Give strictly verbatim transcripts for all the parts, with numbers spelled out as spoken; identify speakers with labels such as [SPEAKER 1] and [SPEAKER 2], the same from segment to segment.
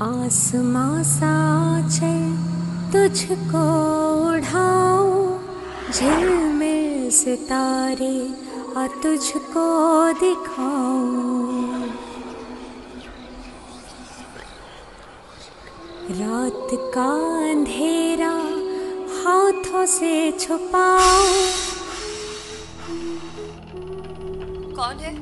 [SPEAKER 1] आसमां सा चल तुझको उड़ाऊं, झिलमिल सितारे और तुझको दिखाऊं। रात का अंधेरा हाथों से छुपाऊं।
[SPEAKER 2] कौन है?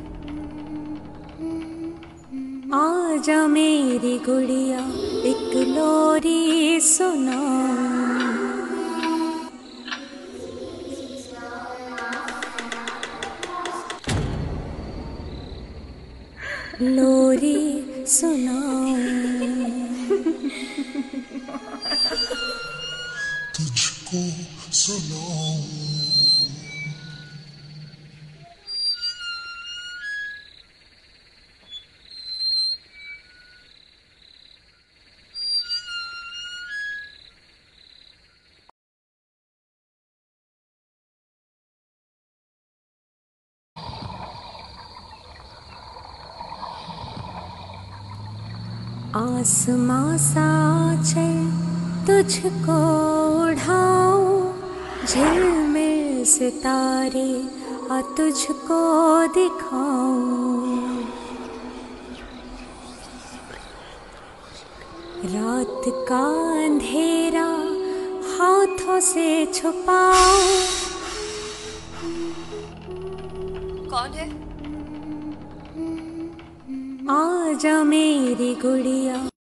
[SPEAKER 1] आजा मेरी गुड़िया एक लोरी सुनाऊं। लोरी सुनाऊं।
[SPEAKER 3] तुझको सुनाऊं।
[SPEAKER 1] आसमां सा चल तुझको उड़ाऊं, झिलमिल सितारे और तुझको दिखाऊं। रात का अंधेरा हाथों से छुपाऊं।
[SPEAKER 2] कौन है?
[SPEAKER 1] आजा मेरी गुड़िया